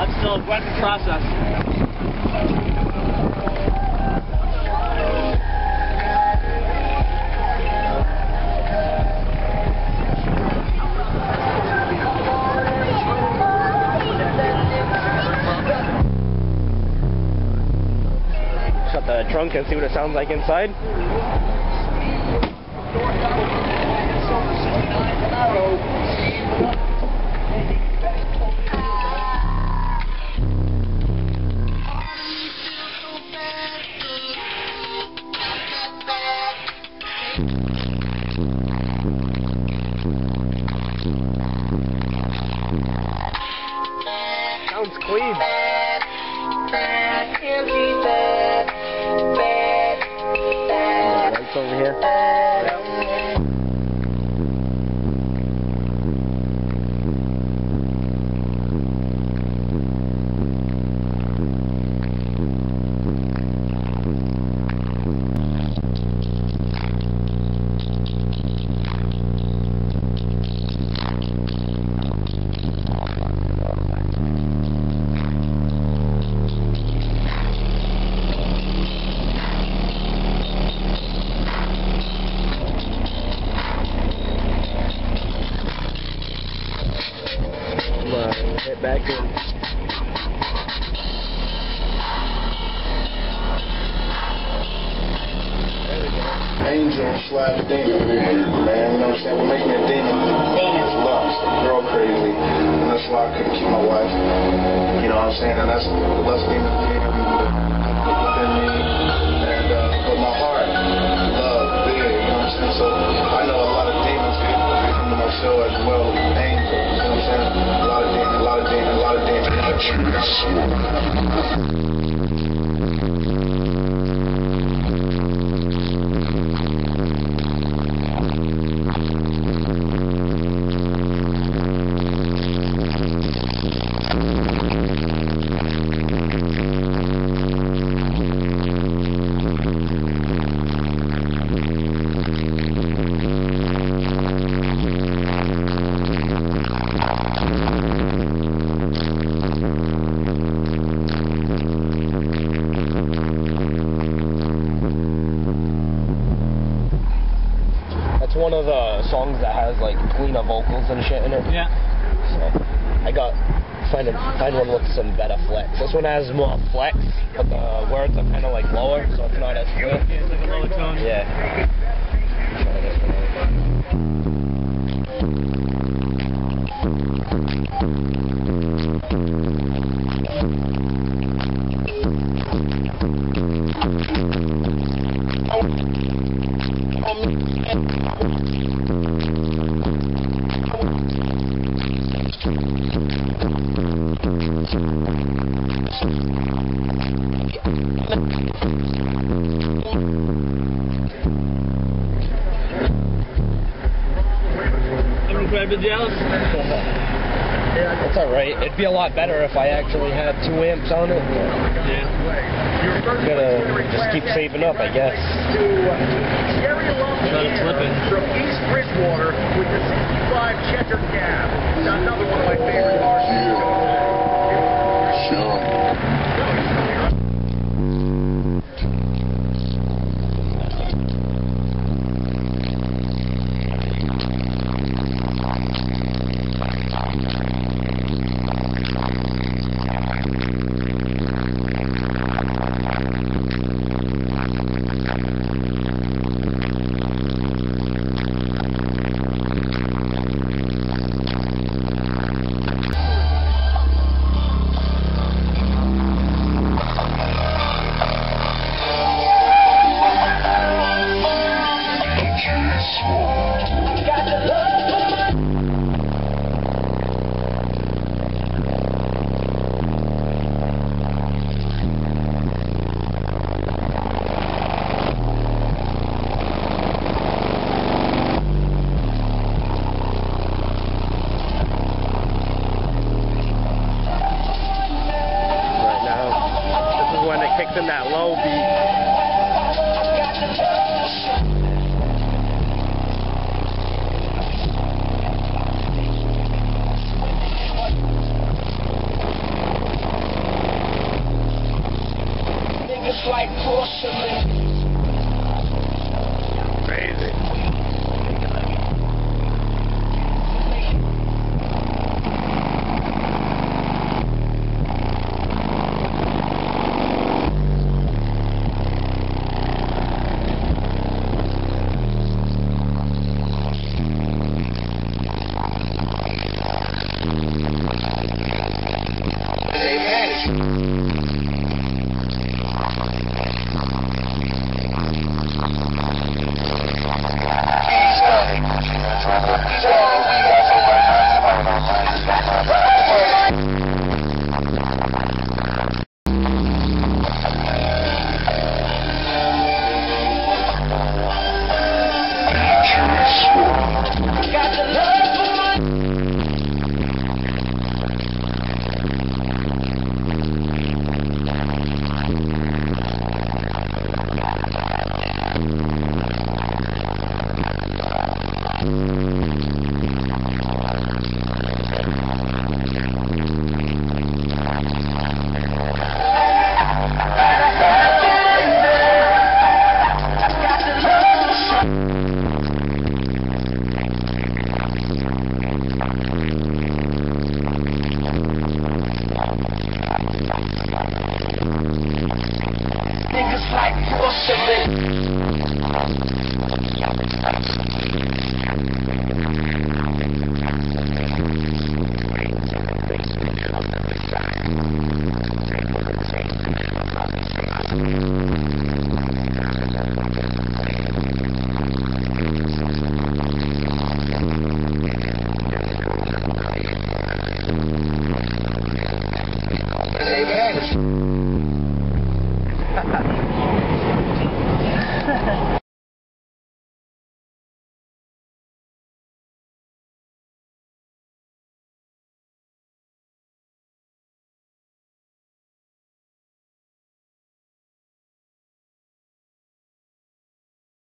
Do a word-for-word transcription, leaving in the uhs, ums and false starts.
I'm still a work in process. Shut the trunk and see what it sounds like inside. Sounds clean. Lights over here. Hit back in. Angel slash demon, man. You know what I'm saying? We're making a demon. It's lust, girl crazy. And that's why I couldn't keep my wife. You know what I'm saying? And that's the lust demon within me. And uh, but my heart, love, big. You know what I'm saying? So I know a lot of demons come to my show as well. Angels, you know what I'm saying? A lot of demons, a lot of demons, a lot of demons. That's one of the songs that has like cleaner vocals and shit in it. Yeah. So I got find a, find one with some better flex. This one has more flex, but the words are kind of like lower, so it's not as clear. Yeah, it's like a lower tone. Yeah. Try this one I'm incredibly jealous. It's alright. It'd be a lot better if I actually had two amps on it. Yeah. Gotta just keep saving up, I guess. Let it flip it. From East Bridgewater with the sixty-five Checker cab. Another one of my favorite cars. Sure. lost of it.